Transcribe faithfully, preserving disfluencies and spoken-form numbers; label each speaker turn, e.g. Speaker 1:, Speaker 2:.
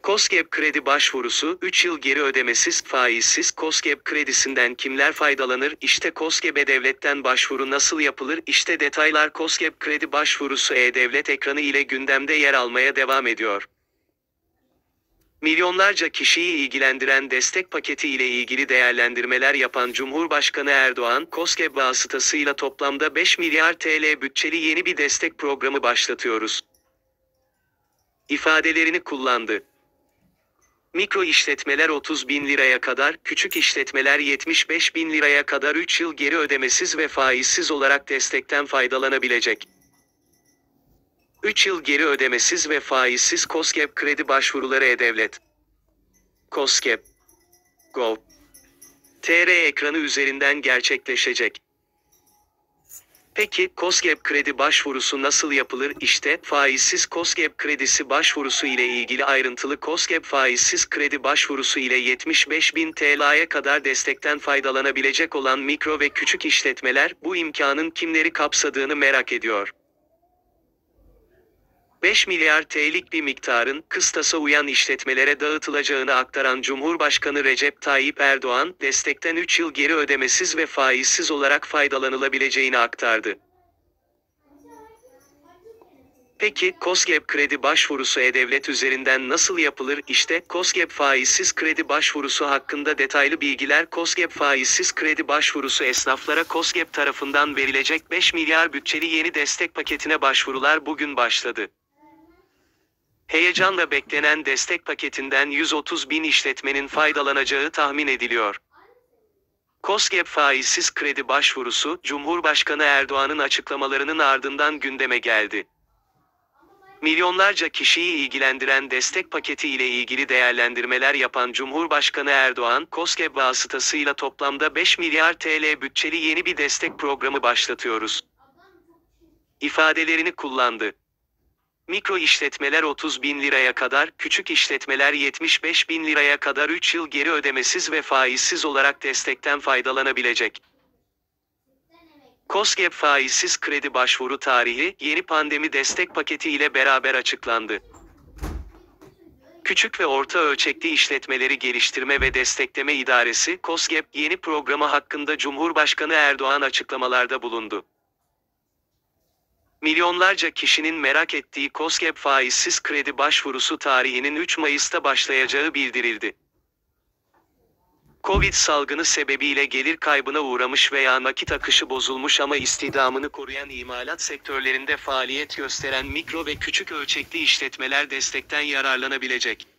Speaker 1: KOSGEB kredi başvurusu, üç yıl geri ödemesiz, faizsiz KOSGEB kredisinden kimler faydalanır? İşte KOSGEB'e devletten başvuru nasıl yapılır? İşte detaylar. KOSGEB kredi başvurusu e-devlet ekranı ile gündemde yer almaya devam ediyor. Milyonlarca kişiyi ilgilendiren destek paketi ile ilgili değerlendirmeler yapan Cumhurbaşkanı Erdoğan, KOSGEB vasıtasıyla toplamda beş milyar T L bütçeli yeni bir destek programı başlatıyoruz ifadelerini kullandı. Mikro işletmeler otuz bin liraya kadar, küçük işletmeler yetmiş beş bin liraya kadar üç yıl geri ödemesiz ve faizsiz olarak destekten faydalanabilecek. üç yıl geri ödemesiz ve faizsiz KOSGEB kredi başvuruları e-devlet. KOSGEB nokta gov nokta tr ekranı üzerinden gerçekleşecek. Peki, KOSGEB kredi başvurusu nasıl yapılır? İşte, faizsiz KOSGEB kredisi başvurusu ile ilgili ayrıntılı. KOSGEB faizsiz kredi başvurusu ile yetmiş beş bin T L'ye kadar destekten faydalanabilecek olan mikro ve küçük işletmeler, bu imkanın kimleri kapsadığını merak ediyor. beş milyar T L'lik bir miktarın, kıstasa uyan işletmelere dağıtılacağını aktaran Cumhurbaşkanı Recep Tayyip Erdoğan, destekten üç yıl geri ödemesiz ve faizsiz olarak faydalanılabileceğini aktardı. Peki, KOSGEB kredi başvurusu e-devlet üzerinden nasıl yapılır? İşte, KOSGEB faizsiz kredi başvurusu hakkında detaylı bilgiler. KOSGEB faizsiz kredi başvurusu esnaflara KOSGEB tarafından verilecek beş milyar bütçeli yeni destek paketine başvurular bugün başladı. Heyecanla beklenen destek paketinden yüz otuz bin işletmenin faydalanacağı tahmin ediliyor. KOSGEB faizsiz kredi başvurusu, Cumhurbaşkanı Erdoğan'ın açıklamalarının ardından gündeme geldi. Milyonlarca kişiyi ilgilendiren destek paketi ile ilgili değerlendirmeler yapan Cumhurbaşkanı Erdoğan, KOSGEB vasıtasıyla toplamda beş milyar T L bütçeli yeni bir destek programı başlatıyoruz ifadelerini kullandı. Mikro işletmeler otuz bin liraya kadar, küçük işletmeler yetmiş beş bin liraya kadar üç yıl geri ödemesiz ve faizsiz olarak destekten faydalanabilecek. KOSGEB faizsiz kredi başvuru tarihi, yeni pandemi destek paketi ile beraber açıklandı. Küçük ve orta ölçekli işletmeleri geliştirme ve destekleme idaresi, KOSGEB, yeni programı hakkında Cumhurbaşkanı Erdoğan açıklamalarda bulundu. Milyonlarca kişinin merak ettiği KOSGEB faizsiz kredi başvurusu tarihinin üç Mayıs'ta başlayacağı bildirildi. Covid salgını sebebiyle gelir kaybına uğramış veya nakit akışı bozulmuş ama istihdamını koruyan imalat sektörlerinde faaliyet gösteren mikro ve küçük ölçekli işletmeler destekten yararlanabilecek.